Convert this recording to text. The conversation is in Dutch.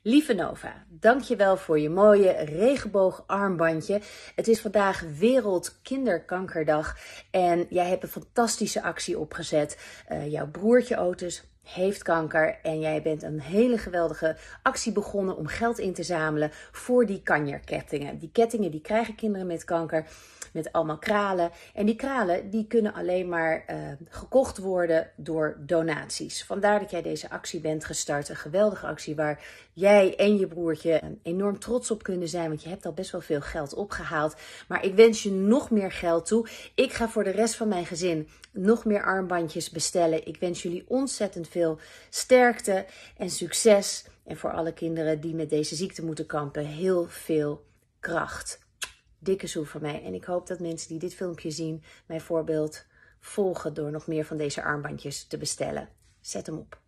Lieve Nova, dankjewel voor je mooie regenboogarmbandje. Het is vandaag Wereldkinderkankerdag en jij hebt een fantastische actie opgezet. Jouw broertje Otis heeft kanker en jij bent een hele geweldige actie begonnen om geld in te zamelen voor die kanjerkettingen. Die kettingen die krijgen kinderen met kanker met allemaal kralen. En die kralen die kunnen alleen maar gekocht worden door donaties. Vandaar dat jij deze actie bent gestart. Een geweldige actie waar jij en je broertje enorm trots op kunnen zijn. Want je hebt al best wel veel geld opgehaald. Maar ik wens je nog meer geld toe. Ik ga voor de rest van mijn gezin nog meer armbandjes bestellen. Ik wens jullie ontzettend veel sterkte en succes. En voor alle kinderen die met deze ziekte moeten kampen, heel veel kracht. Dikke zoen van mij. En ik hoop dat mensen die dit filmpje zien, mijn voorbeeld volgen door nog meer van deze armbandjes te bestellen. Zet hem op.